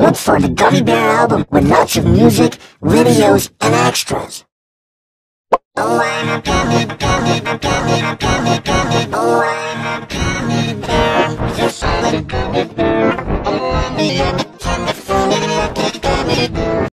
Look for the Gummy Bear album with lots of music, videos, and extras. Oh, I'm a gummy, gummy, gummy, gummy, gummy. Oh, I'm a gummy bear. Just a little gummy bear.